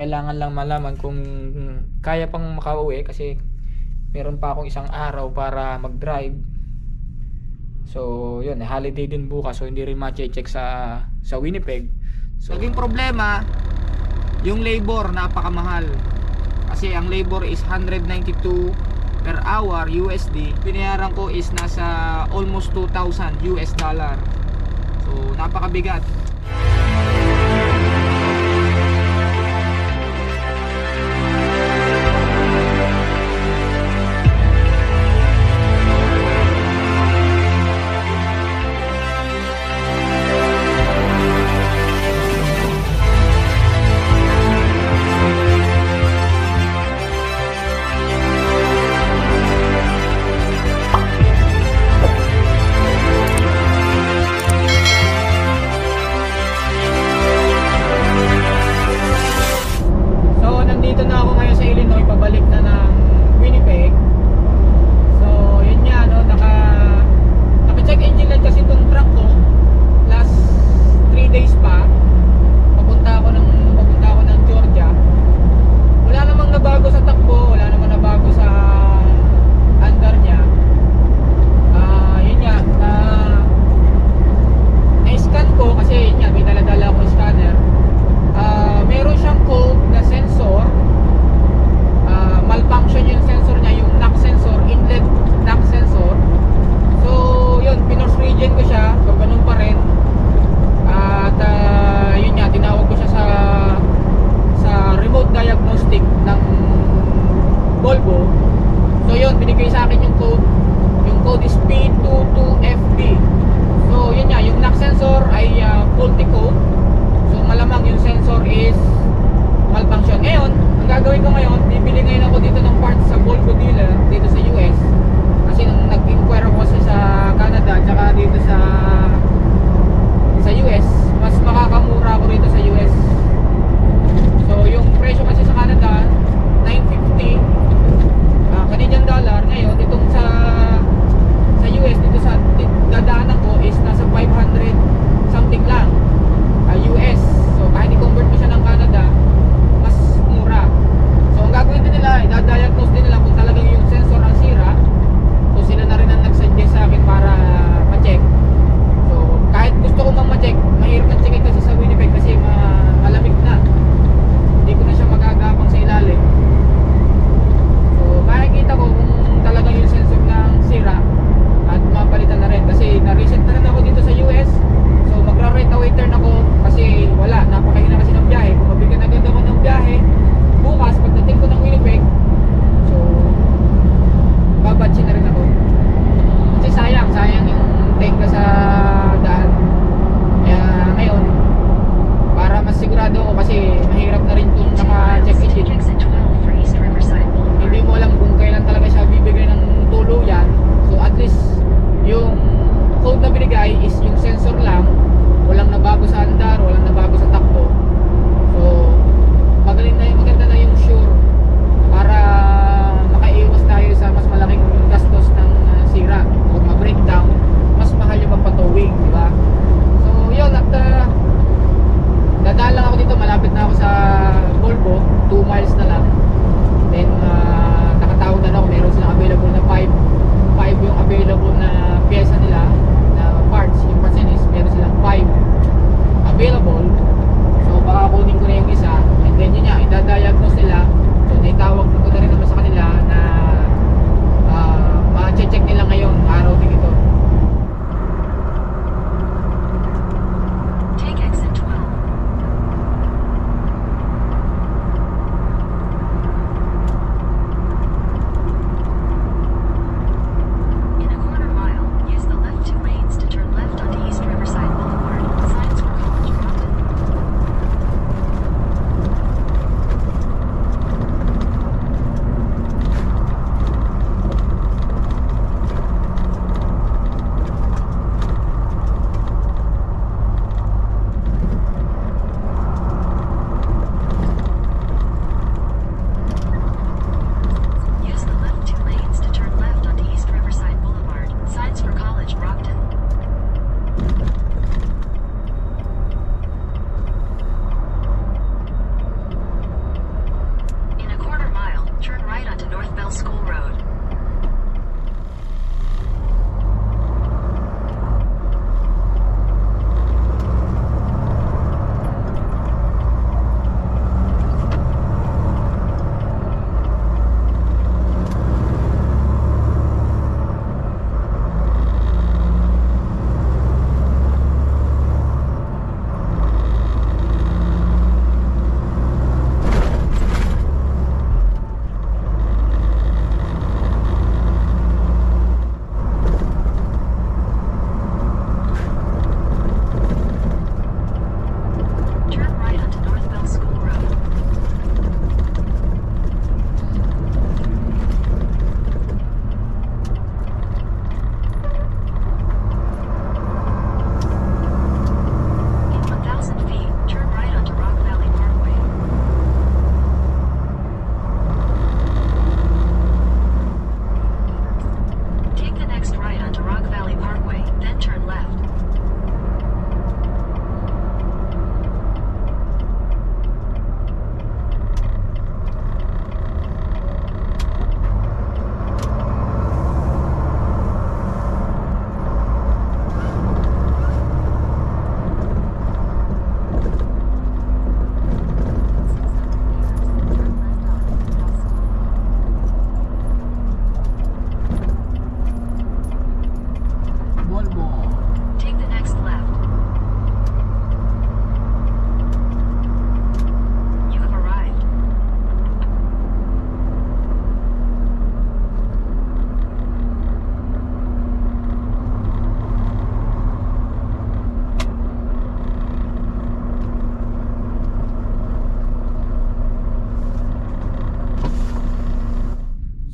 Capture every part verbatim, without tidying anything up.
kailangan lang malaman kung kaya pang makauwi kasi meron pa akong isang araw para mag-drive. So yun, holiday din bukas, so hindi rin ma-check sa sa Winnipeg. So naging problema yung labor, napakamahal. Kasi ang labor is one hundred ninety-two per hour U S D. Binayaran ko is nasa almost two thousand U S dollar. So napakabigat.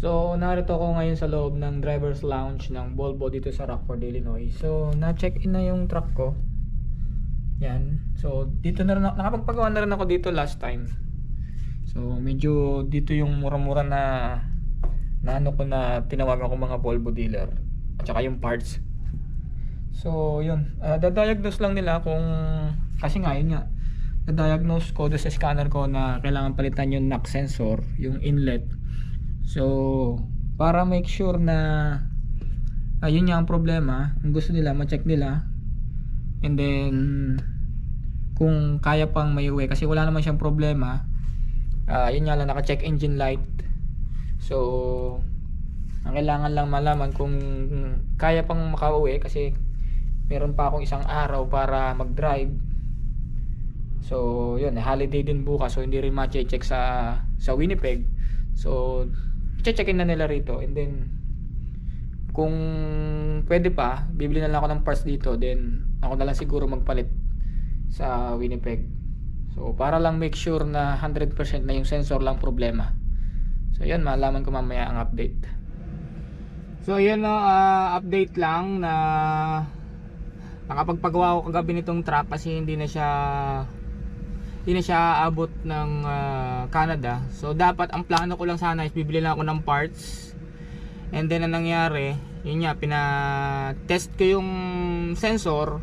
So, narito ako ngayon sa loob ng driver's lounge ng Volvo dito sa Rockford, Illinois. So, na-check-in na yung truck ko. Yan. So, dito na rin ako, nakapagpagawa na rin ako dito last time. So, medyo dito yung mura-mura na na ano ko na tinawagan ko mga Volvo dealer. At saka yung parts. So, yun. Uh, dadiagnose lang nila kung, kasi nga, yun nga. Dadiagnose ko doon sa scanner ko na kailangan palitan yung knock sensor, yung inlet. So, para make sure na ayun nga ang problema, ang gusto nila, ma-check nila. And then kung kaya pang may uwi, kasi wala naman siyang problema. Uh, yun nga lang, naka-check engine light. So, ang kailangan lang malaman kung kaya pang makauwi, kasi meron pa akong isang araw para mag-drive. So, yun, holiday din bukas, so hindi rin ma-check sa sa Winnipeg. So, i-checkin na nila rito, and then kung pwede pa, bibili na lang ako ng parts dito, then ako na lang siguro magpalit sa Winnipeg. So, para lang make sure na one hundred percent na yung sensor lang problema. So, yun, malaman ko mamaya ang update. So, yun no, uh, update lang na nakapagpagawa ko kagabi nitong truck kasi hindi na siya hindi na siya abot ng uh, Canada. So dapat ang plano ko lang sana is bibili lang ako ng parts. And then ang nangyari, yun nga, pina-test ko yung sensor.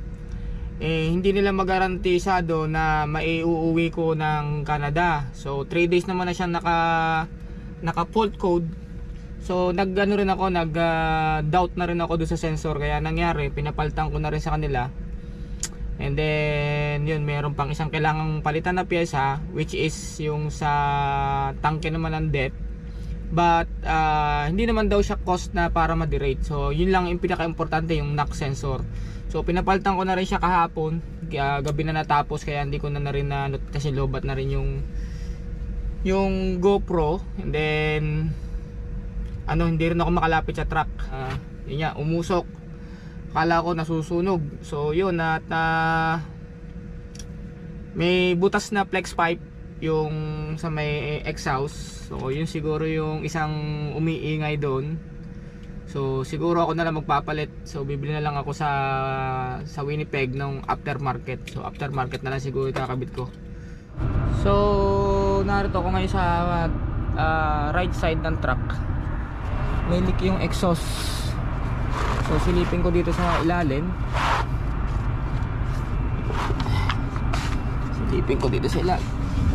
Eh hindi nila magarantisado na maiuuwi ko ng Canada. So three days naman na siya naka naka fault code. So nag-ano rin ako, nag-doubt uh, na rin ako doon sa sensor. Kaya nangyari, pinapalitan ko na rin sa kanila. And then yun, meron pang isang kailangang palitan na pyesa, which is yung sa tangke naman ng D E P. But uh, hindi naman daw siya cost na para ma-derate. So yun lang yung pinaka-importante, yung knock sensor. So pinapalitan ko na rin siya kahapon, kaya gabi na natapos, kaya hindi ko na na rin na kasi lobat na rin yung yung GoPro. And then ano, hindi rin ako makalapit sa truck. Uh, yun nga, umusok. Kala ko nasusunog. So yun, at uh, may butas na flex pipe yung sa may exhaust. So yun siguro yung isang umiingay doon. So siguro ako na lang magpapalit. So bibili na lang ako sa sa Winnipeg ng aftermarket. So aftermarket na lang siguro kakabit ko. So narito ako ngayon sa uh, right side ng truck. May leak yung exhaust. So silipin ko dito sa ilalim. Silipin ko dito sa ilalim.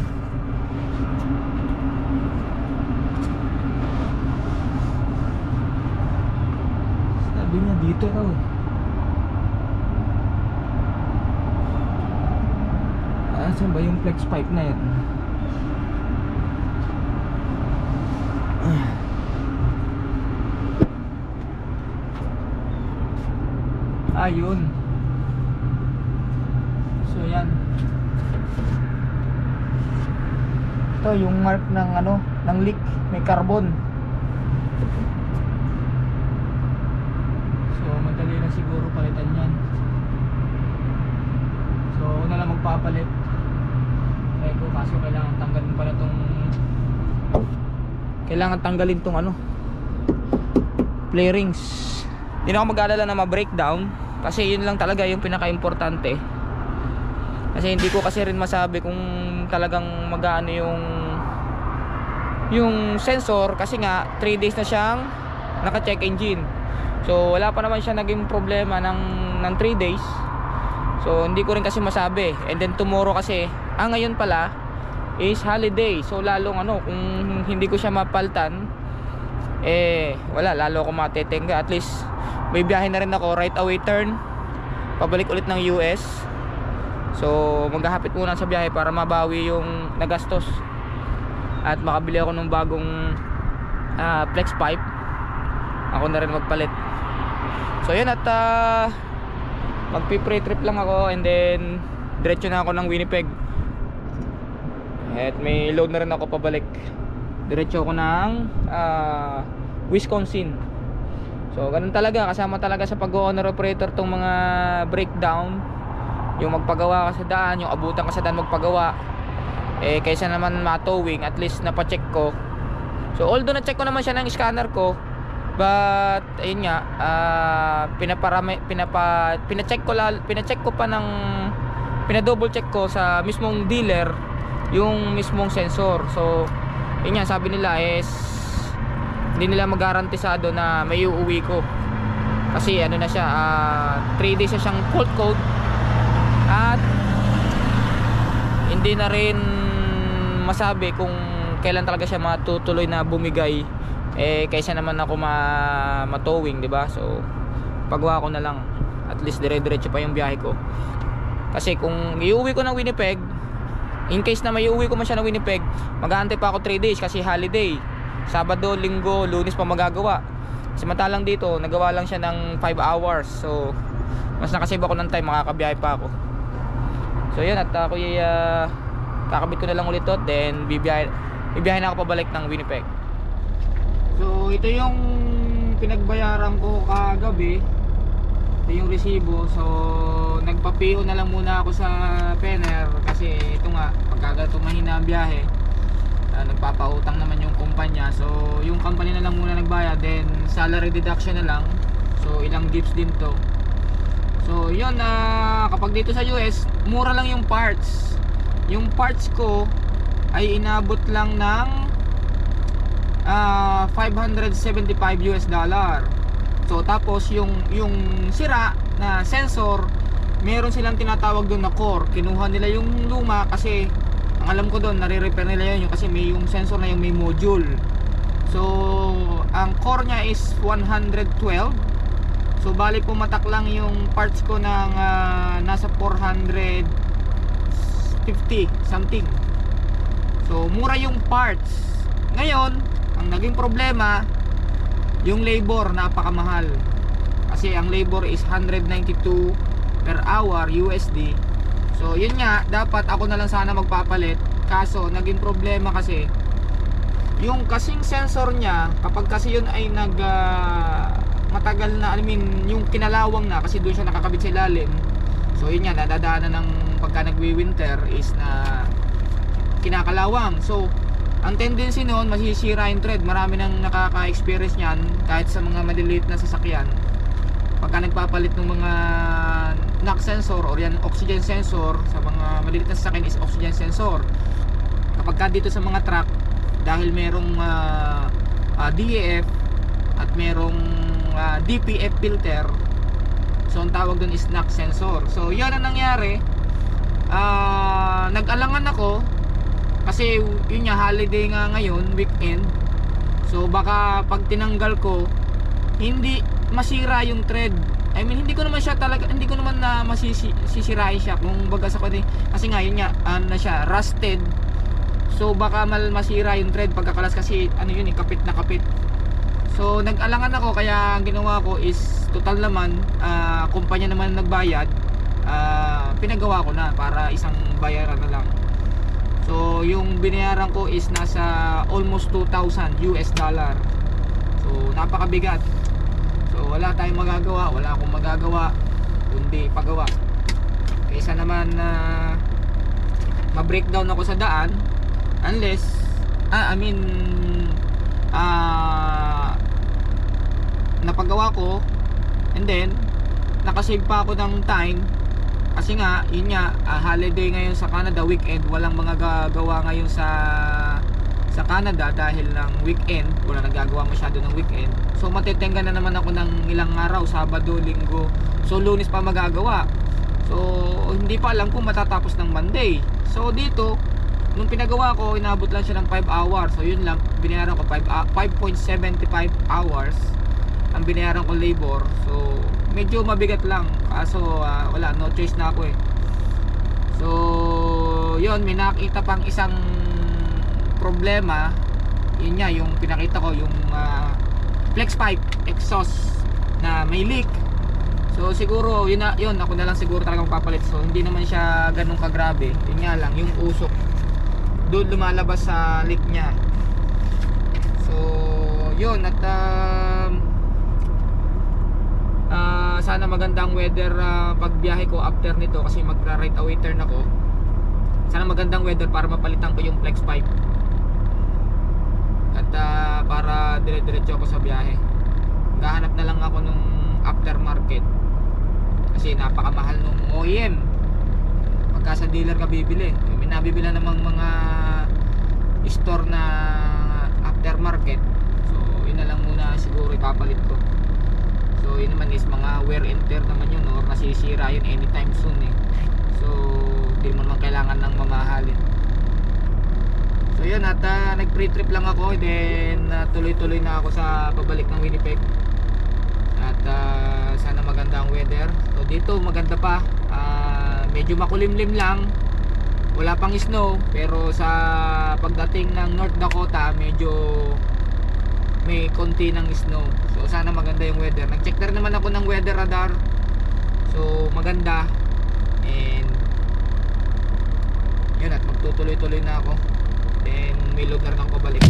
Sabi niya dito raw. Ah, saan ba yung flex pipe na yan? Ah. Ayun. So yan. Ito yung mark ng ano, ng leak, may carbon. So madali na siguro palitan yan. So ako na lang magpapalit. Eh ko kaso kailangan tanggalin pala tong Kailangan tanggalin tong ano, play rings. Hindi na ako mag-alala na ma-breakdown, kasi yun lang talaga yung pinaka-importante. Kasi hindi ko kasi rin masabi kung talagang mag-ano yung yung sensor, kasi nga three days na siyang naka-check engine. So wala pa naman siya naging problema ng ng three days. So hindi ko rin kasi masabi. And then tomorrow kasi, ah ngayon pala is holiday. So lalong ano, kung hindi ko siya mapaltan, eh wala, lalo ako matetenga. At least may biyahe na rin ako, right away turn, pabalik ulit ng U S. So maghahapit muna sa biyahe para mabawi yung nagastos at makabili ako ng bagong uh, flex pipe. Ako na rin magpalit. So yun, at uh, magpi-pre trip lang ako, and then diretso na ako ng Winnipeg. At may load na rin ako pabalik. Diretso ako ng uh, Wisconsin. So ganun talaga, kasama talaga sa pag-owner operator tong mga breakdown. Yung magpagawa ka sa daan, yung abutan ka sa daan magpagawa. Eh kaysa naman matowing, at least napacheck ko So although na check ko naman siya ng scanner ko, but ayun nga, uh, pinaparami pinapa pina-check ko la, pina-check ko pa ng pina-double check ko sa mismong dealer yung mismong sensor. So yun nga, sabi nila is hindi nila mag-garantisado na may uuwi ko. Kasi ano na siya, uh, three days na siyang fault code at hindi na rin masabi kung kailan talaga siya matutuloy na bumigay, eh kaysa naman ako ma matowing, di ba? So pagawa ko na lang, at least dire-diretso pa yung biyahe ko. Kasi kung iuwi ko ng Winnipeg, in case na may iuwi ko man siya ng Winnipeg, mag-aantay pa ako three days kasi holiday, Sabado, Linggo, Lunes pa magagawa. Samantalang dito nagawa lang siya ng five hours, so mas nakasave ako ng time, makakabiyahe pa ako. So yun, at ako uh, uh, kakabit ko na lang ulit to, then bibiyahe, bibiyahe na ako pabalik ng Winnipeg. So ito yung pinagbayaran ko kagabi, ito yung resibo. So nagpa-P O na lang muna ako sa Penner kasi ito nga, pagka mahina ang biyahe, uh, nagpapautang naman yung kumpanya. So yung company na lang muna nagbayad, then salary deduction na lang. So ilang gifts din to. So yun, uh, kapag dito sa U S, mura lang yung parts. Yung parts ko ay inabot lang ng uh, five hundred seventy-five U S dollar. So tapos yung yung sira na sensor, meron silang tinatawag doon na core. Kinuha nila yung luma kasi ang alam ko doon, nare-repair nila yun, yung kasi may yung sensor na yung may module. So ang core niya is one hundred twelve. So bali pumatak lang yung parts ko ng uh, nasa four hundred fifty something. So mura yung parts. Ngayon, ang naging problema, yung labor, napakamahal. Kasi ang labor is one hundred ninety-two per hour U S D. So yun nga, dapat ako na lang sana magpapalit. Kaso naging problema kasi yung kasing sensor niya, kapag kasi yun ay nag uh, matagal na, I mean yung kinalawang na, kasi doon siya nakakabit sa ilalim. So yun nga, nadadaanan ng pagka nagwi-winter is na kinakalawang. So ang tendency noon, masisira yung thread. Marami nang nakaka-experience niyan, kahit sa mga maliliit na sasakyan. Pagka nagpapalit ng mga knock sensor or yan oxygen sensor, sa mga maliliit na sasakyan is oxygen sensor. Kapag ka dito sa mga truck, dahil merong uh, uh, D E F at merong uh, D P F filter, so ang tawag dun is knock sensor. So yan ang nangyari. uh, Nag-alangan ako kasi yun nga, holiday nga ngayon, weekend. So baka pag tinanggal ko, hindi masira yung thread. I mean, hindi ko naman siya talaga, hindi ko naman na masisirain siya kung baga sa kanya. Kasi nga yun nga, ano na siya, rusted. So baka mal masira yung thread pagkakalas kasi ano yun eh, kapit na kapit. So nag-alangan ako, kaya ang ginawa ko is total naman, uh, kumpanya naman nagbayad, uh, pinagawa ko na para isang bayaran na lang. So yung binayaran ko is nasa almost two thousand U S dollar. So napakabigat. So wala tayong magagawa, wala akong magagawa kundi pagawa. Kaysa naman na uh, ma-breakdown ako sa daan, unless ah, I mean ah uh, napagawa ko, and then nakasave pa ako ng time. Kasi nga, yun nga, uh, holiday ngayon sa Canada, weekend, walang mga gagawa ngayon sa sa Canada dahil ng weekend, wala nagagawa masyado ng weekend. So matitenga na naman ako ng ilang araw, Sabado, Linggo. So Lunes pa magagawa. So hindi pa alam kung matatapos ng Monday. So dito, nung pinagawa ko, inabot lang siya ng five hours. So yun lang, binayaran ko five point seven five hours ang binayaran ko labor. So medyo mabigat lang, kaso uh, wala, no choice na ako eh. So yun, may nakita pang isang problema. Yun nga, yung pinakita ko, yung uh, flex pipe exhaust na may leak. So siguro yun, na, yun ako na lang siguro talagang papalit. So hindi naman siya ganun kagrabe. Yun nga lang, yung usok doon lumalabas sa leak nya. So yun, at uh, uh, sana magandang weather uh, pagbiyahe ko after nito, kasi magra right away turn ako. Sana magandang weather para mapalitan ko yung flex pipe. At uh, para dire-diretso ako sa biyahe. Gahanap na lang ako nung aftermarket kasi napakamahal nung O E M pagka sa dealer ka bibili. May nabibila namang mga store na aftermarket, so yun na lang muna siguro ipapalit ko. So yun naman is mga wear and tear naman yun, or nasisira yun anytime soon eh. So di mo naman kailangan ng mamahalin. So yun, at uh, nag pre trip lang ako, then uh, tuloy-tuloy na ako sa pabalik ng Winnipeg. At uh, sana maganda ang weather. So dito maganda pa, uh, medyo makulimlim lang, wala pang snow, pero sa pagdating ng North Dakota medyo may konti ng snow. So sana maganda yung weather. Nag-check na rin naman ako ng weather radar, so maganda. And yun, at magtutuloy-tuloy na ako, then may load na rin ako pabalik.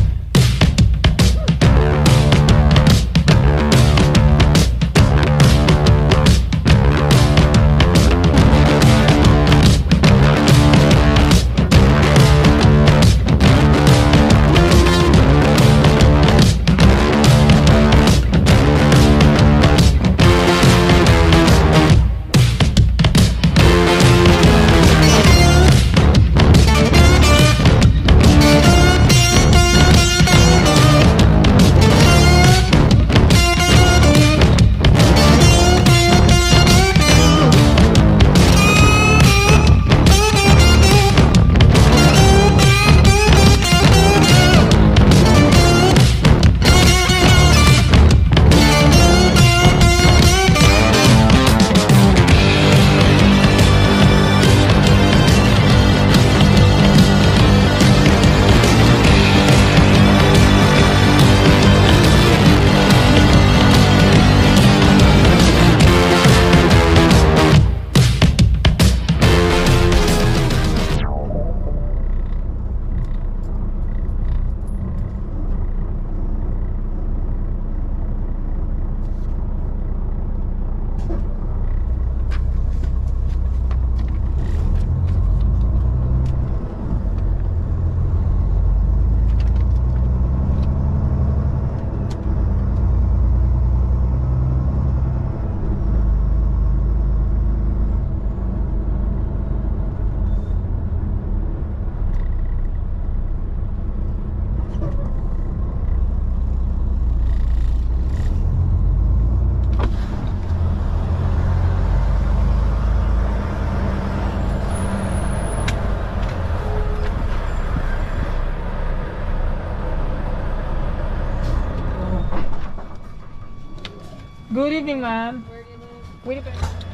Good evening, ma'am. Winnipeg.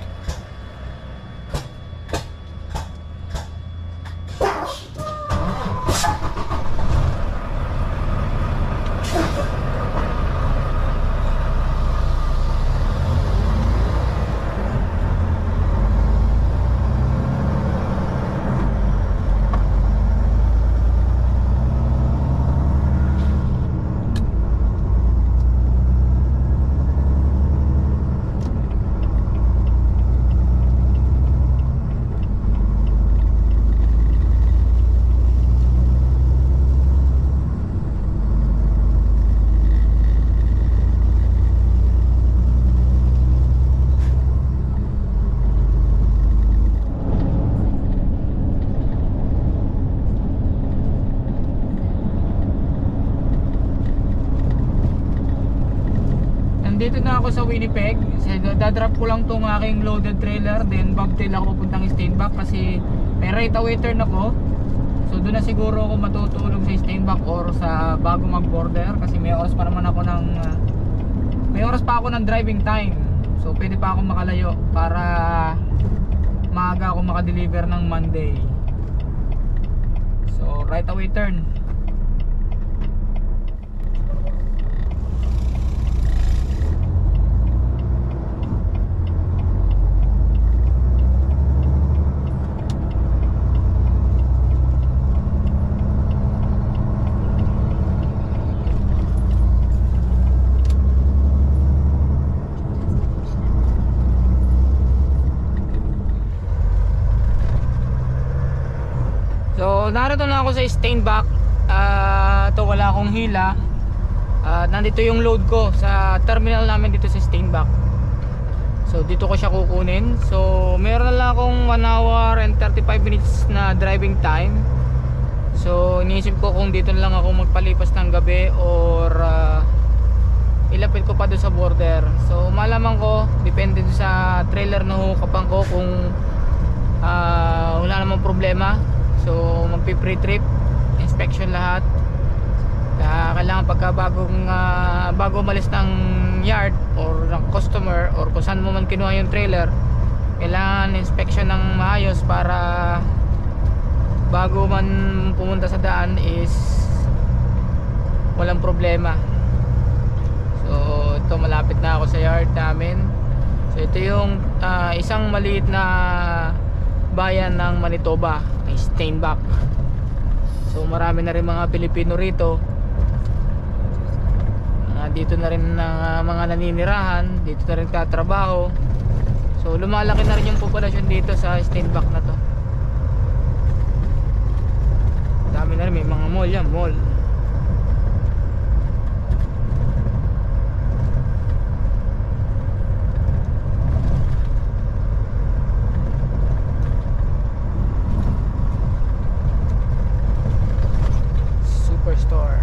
Dito na ako sa Winnipeg. Dadrop ko lang tong aking loaded trailer, then bobtail ako papuntang Steinbach kasi may right away turn ako. So doon na siguro ako matutulog sa Steinbach or sa bago mag border, kasi may oras pa naman ako ng uh, may oras pa ako ng driving time. So pwede pa ako makalayo para maaga ako makadeliver ng Monday. So right away turn. So narito na ako sa Steinbach. Uh, to wala akong hila. uh, nandito yung load ko sa terminal namin dito sa Steinbach. So dito ko siya kukunin. So meron na lang akong one hour and thirty-five minutes na driving time. So iniisip ko kung dito na lang ako magpalipas ng gabi or uh, ilapit ko pa doon sa border. So malaman ko, depende sa trailer na hukapan ko kung uh, wala namang problema. So magpi-pre-trip inspection lahat. Kaya kailangan pagka bagong uh, bago umalis ng yard or ng customer or kung saan mo man kinuha yung trailer, kailangan inspection ng maayos para bago man pumunta sa daan is walang problema. So ito, malapit na ako sa yard namin. So ito yung uh, isang maliit na bayan ng Manitoba, Steinbach. So marami na rin mga Pilipino rito. Uh, dito na rin ng uh, mga naninirahan, dito na rin katrabaho. So lumalaki na rin yung populasyon dito sa Steinbach na to. Dami na rin, may mga mall yan, mall. Superstore.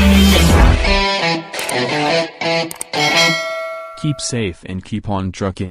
Keep safe and keep on trucking.